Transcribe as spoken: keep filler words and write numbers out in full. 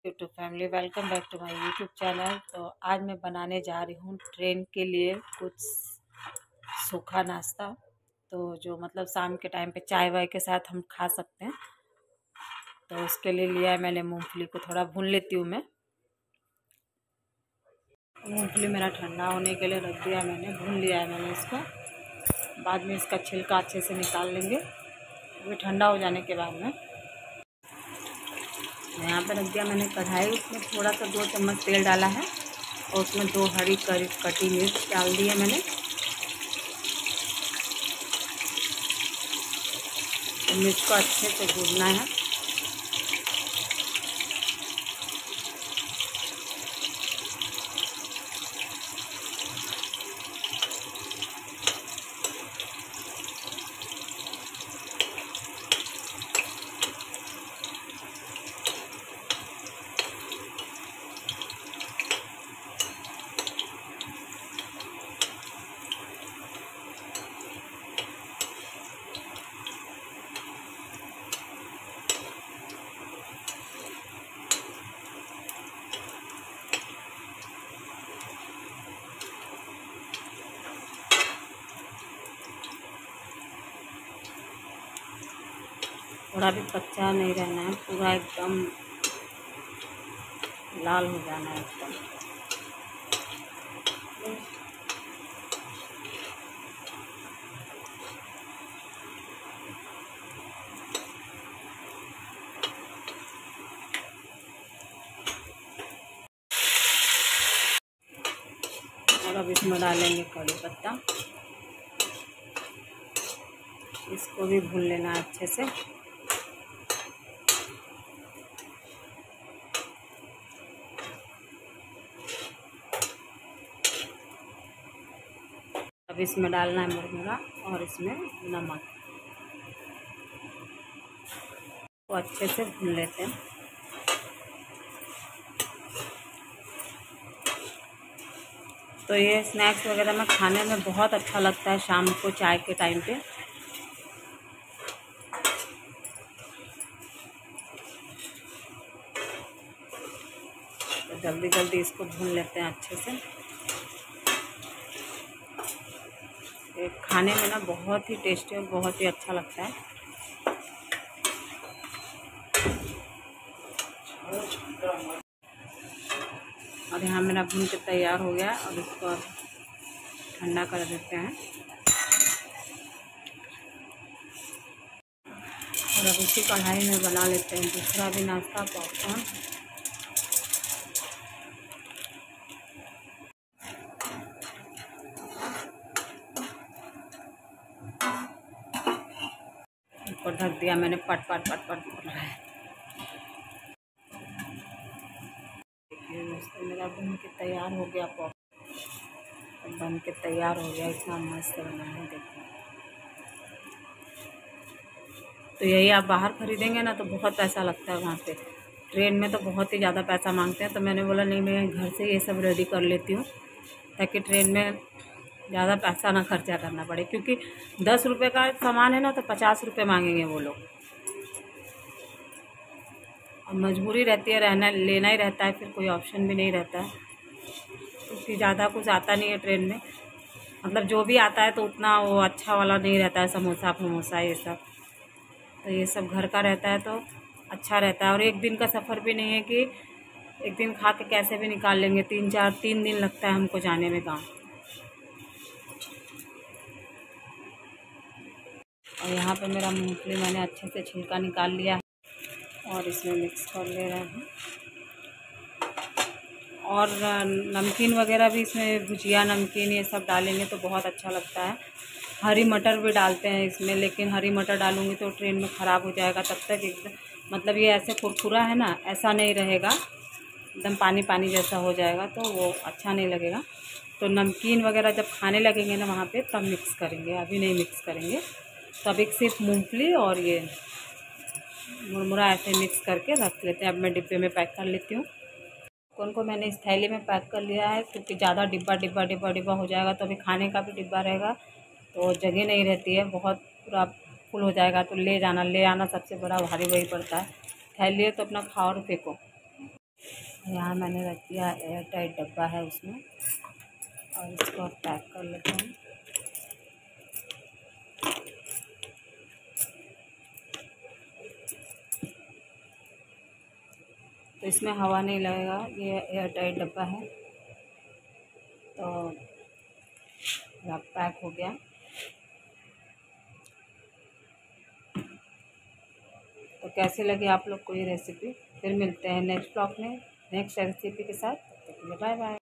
YouTube family, welcome back to my YouTube channel. तो आज मैं बनाने जा रही हूँ ट्रेन के लिए कुछ सूखा नाश्ता, तो जो मतलब शाम के टाइम पे चाय वाय के साथ हम खा सकते हैं। तो उसके लिए लिया है मैंने मूंगफली को थोड़ा भून लेती हूँ मैं। मूंगफली मेरा ठंडा होने के लिए रख दिया मैंने, भून लिया है मैंने इसको। बाद में इसका छिलका अच्छे से निकाल लेंगे, वो ठंडा हो जाने के बाद में। यहाँ पर रख दिया मैंने कढ़ाई, उसमें थोड़ा सा दो चम्मच तेल डाला है और उसमें दो हरी करी कटी मिर्च डाल दी है मैंने। तो मिर्च को अच्छे से भूनना है। थोड़ा भी कच्चा नहीं रहना है, पूरा एकदम लाल हो जाना है एकदम। और अब इसमें डालेंगे कड़ी पत्ता, इसको भी भून लेना है अच्छे से। अब इसमें डालना है मुरमुरा और इसमें नमक, तो अच्छे से भून लेते हैं। तो ये स्नैक्स वगैरह में खाने में बहुत अच्छा लगता है शाम को चाय के टाइम पे। तो जल्दी जल्दी इसको भून लेते हैं अच्छे से। ये खाने में ना बहुत ही टेस्टी और बहुत ही अच्छा लगता है। और यहाँ मेरा भून के तैयार हो गया और इसको ठंडा कर देते हैं। और अब इसी कढ़ाई में बना लेते हैं दूसरा भी नाश्ता, पॉपकॉर्न। ऊपर ढक दिया मैंने, पट पट पट पट हो रहा है। देखिए मेरा बन के तैयार हो गया पॉपकॉर्न, बन के तैयार हो गया, इतना मस्त बना है देखिए। तो यही आप बाहर खरीदेंगे ना तो बहुत पैसा लगता है वहाँ पे, ट्रेन में तो बहुत ही ज़्यादा पैसा मांगते हैं। तो मैंने बोला नहीं, मैं घर से ये सब रेडी कर लेती हूँ ताकि ट्रेन में ज़्यादा पैसा ना खर्चा करना पड़े, क्योंकि दस रुपये का सामान है ना तो पचास रुपये मांगेंगे वो लोग। और मजबूरी रहती है, रहना लेना ही रहता है, फिर कोई ऑप्शन भी नहीं रहता है, क्योंकि ज़्यादा कुछ आता नहीं है ट्रेन में। मतलब जो भी आता है तो उतना वो अच्छा वाला नहीं रहता है, समोसा फमोसा ये सब। तो ये सब घर का रहता है तो अच्छा रहता है। और एक दिन का सफ़र भी नहीं है कि एक दिन खा के कैसे भी निकाल लेंगे, तीन चार तीन दिन लगता है हमको जाने में गाँव। और यहाँ पे मेरा मूंगफली मैंने अच्छे से छिलका निकाल लिया है और इसमें मिक्स कर ले रहे हैं। और नमकीन वगैरह भी इसमें, भुजिया नमकीन ये सब डालेंगे तो बहुत अच्छा लगता है। हरी मटर भी डालते हैं इसमें, लेकिन हरी मटर डालूंगी तो ट्रेन में ख़राब हो जाएगा। तब तक एकदम मतलब ये ऐसे कुरकुरा है ना, ऐसा नहीं रहेगा, एकदम पानी पानी जैसा हो जाएगा तो वो अच्छा नहीं लगेगा। तो नमकीन वगैरह जब खाने लगेंगे ना वहाँ पे तब मिक्स करेंगे, अभी नहीं मिक्स करेंगे। तो अभी सिर्फ मूंगफली और ये मुरमुरा ऐसे मिक्स करके रख लेते हैं। अब मैं डिब्बे में पैक कर लेती हूँ। कौन को मैंने इस थैली में पैक कर लिया है, क्योंकि ज़्यादा डिब्बा डिब्बा डिब्बा डिब्बा हो जाएगा तो अभी खाने का भी डिब्बा रहेगा तो जगह नहीं रहती है, बहुत पूरा फुल हो जाएगा तो ले जाना ले आना सबसे बड़ा भारी वही पड़ता है। थैली है तो अपना खाओ और फेंको। यहाँ मैंने रख दिया, एयर टाइट डब्बा है उसमें, और इसको पैक कर लेते हैं। तो इसमें हवा नहीं लगेगा, ये एयर टाइट डब्बा है। तो पैक हो गया। तो कैसे लगी आप लोग को ये रेसिपी? फिर मिलते हैं नेक्स्ट ब्लॉग में नेक्स्ट रेसिपी के साथ। तब तक के लिए बाय बाय।